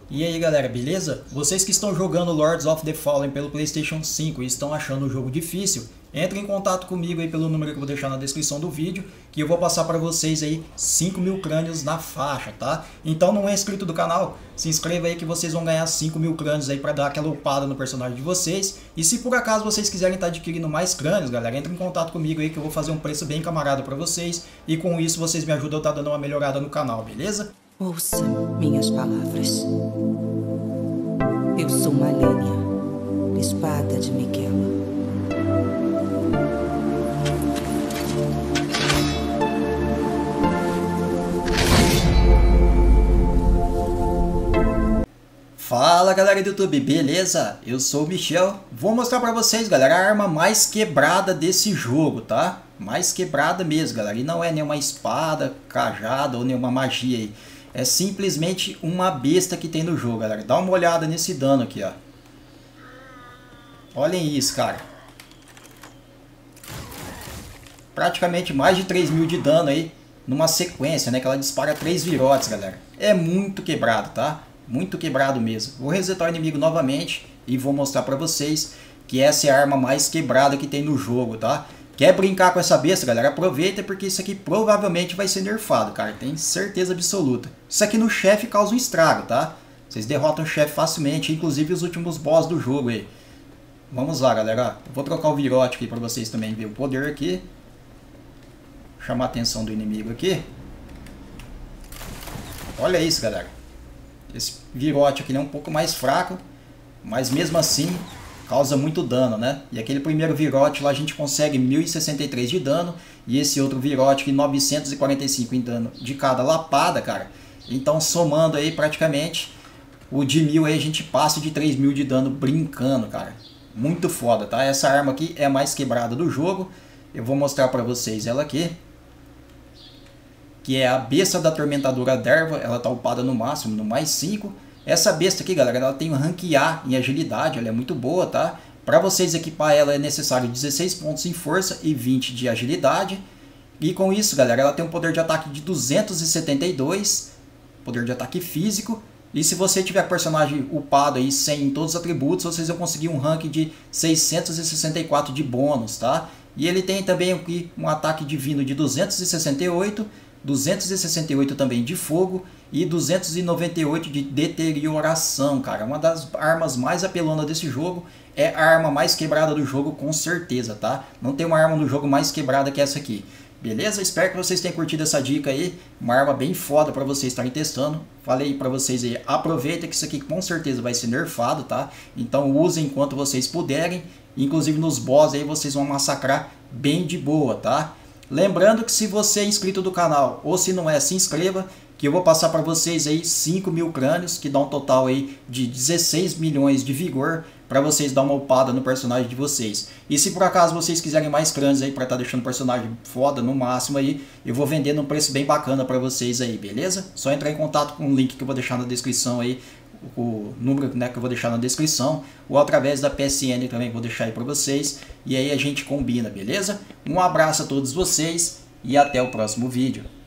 E aí galera, beleza? Vocês que estão jogando Lords of the Fallen pelo PlayStation 5 e estão achando o jogo difícil, entre em contato comigo aí pelo número que eu vou deixar na descrição do vídeo, que eu vou passar para vocês aí 5.000 crânios na faixa, tá? Então não é inscrito do canal, se inscreva aí que vocês vão ganhar 5.000 crânios aí para dar aquela upada no personagem de vocês. E se por acaso vocês quiserem estar adquirindo mais crânios, galera, entre em contato comigo aí que eu vou fazer um preço bem camarada para vocês. E com isso vocês me ajudam a estar dando uma melhorada no canal, beleza? Ouça minhas palavras. Eu sou Malenia, espada de Miquela. Fala galera do YouTube, beleza? Eu sou o Michel. Vou mostrar pra vocês, galera, a arma mais quebrada desse jogo, tá? Mais quebrada mesmo, galera. E não é nenhuma espada, cajada ou nenhuma magia aí. É simplesmente uma besta que tem no jogo, galera. Dá uma olhada nesse dano aqui, ó. Olhem isso, cara. Praticamente mais de 3.000 de dano aí numa sequência, né? Que ela dispara 3 virotes, galera. É muito quebrado, tá? Muito quebrado mesmo. Vou resetar o inimigo novamente e vou mostrar pra vocês que essa é a arma mais quebrada que tem no jogo, tá? Quer brincar com essa besta, galera? Aproveita porque isso aqui provavelmente vai ser nerfado, cara. Tem certeza absoluta. Isso aqui no chefe causa um estrago, tá? Vocês derrotam o chefe facilmente, inclusive os últimos boss do jogo aí. Vamos lá, galera. Eu vou trocar o virote aqui pra vocês também verem o poder aqui. Chamar a atenção do inimigo aqui. Olha isso, galera. Esse virote aqui é um pouco mais fraco, mas mesmo assim causa muito dano, né? E aquele primeiro virote lá a gente consegue 1063 de dano. E esse outro virote aqui 945 em dano de cada lapada, cara. Então somando aí praticamente o de 1000 aí a gente passa de 3.000 de dano brincando, cara. Muito foda, tá? Essa arma aqui é a mais quebrada do jogo. Eu vou mostrar pra vocês ela aqui. Que é a besta da Atormentadora d'Erva. Ela tá upada no máximo, no mais 5. Essa besta aqui, galera, ela tem um rank A em agilidade, ela é muito boa, tá? Para vocês equipar ela é necessário 16 pontos em força e 20 de agilidade. E com isso, galera, ela tem um poder de ataque de 272, poder de ataque físico. E se você tiver personagem upado aí sem todos os atributos, vocês vão conseguir um rank de 664 de bônus, tá? E ele tem também aqui um ataque divino de 268, 268 também de fogo e 298 de deterioração, cara. Uma das armas mais apelonas desse jogo, é a arma mais quebrada do jogo com certeza, tá? Não tem uma arma no jogo mais quebrada que essa aqui. Beleza? Espero que vocês tenham curtido essa dica aí. Uma arma bem foda para vocês estarem testando. Falei para vocês aí, aproveita que isso aqui com certeza vai ser nerfado, tá? Então usem enquanto vocês puderem. Inclusive nos boss aí vocês vão massacrar bem de boa, tá? Lembrando que se você é inscrito do canal ou se não é, se inscreva, que eu vou passar para vocês aí 5.000 crânios, que dá um total aí de 16 milhões de vigor, para vocês dar uma upada no personagem de vocês. E se por acaso vocês quiserem mais crânios aí para estar deixando o personagem foda no máximo aí, eu vou vender num preço bem bacana para vocês aí, beleza? Só entrar em contato com o link que eu vou deixar na descrição aí, o número, né, que eu vou deixar na descrição, ou através da PSN também vou deixar aí para vocês, e aí a gente combina, beleza? Um abraço a todos vocês e até o próximo vídeo.